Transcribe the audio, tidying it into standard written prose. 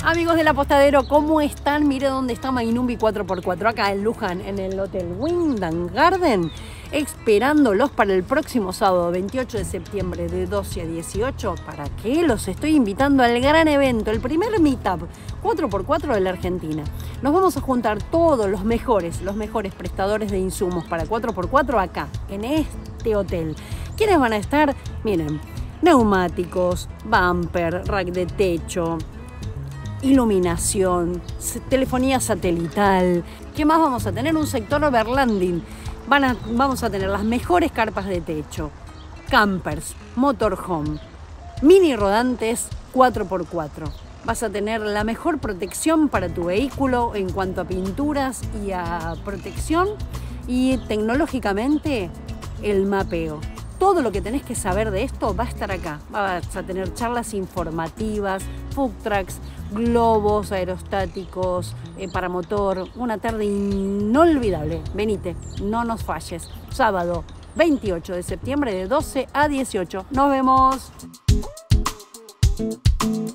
Amigos del Apostadero, ¿cómo están? Mire dónde está Mainumbi 4x4, acá en Luján, en el Hotel Wyndham Garden, esperándolos para el próximo sábado 28 de septiembre de 12 a 18. ¿Para qué? Los estoy invitando al gran evento, el primer meetup 4x4 de la Argentina. Nos vamos a juntar todos los mejores prestadores de insumos para 4x4 acá, en este hotel. ¿Quiénes van a estar? Miren, neumáticos, bumper, rack de techo, iluminación, telefonía satelital. ¿Qué más vamos a tener? Un sector overlanding. Vamos a tener las mejores carpas de techo, campers, motorhome, mini rodantes 4x4. Vas a tener la mejor protección para tu vehículo en cuanto a pinturas y a protección, y tecnológicamente el mapeo. Todo lo que tenés que saber de esto va a estar acá. Vas a tener charlas informativas, food trucks, globos aerostáticos, para motor. Una tarde inolvidable. Venite, no nos falles. Sábado 28 de septiembre de 12 a 18. Nos vemos.